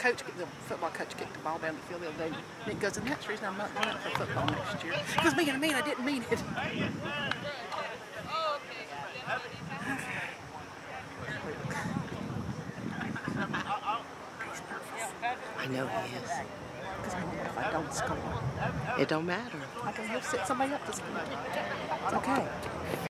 the football coach kicked the ball down the field the other day. And it goes, and that's the reason I'm not going out for football next year. Because I didn't mean it. I know he is. Because if I don't score, It don't matter. I can go sit somebody up to score. It's okay.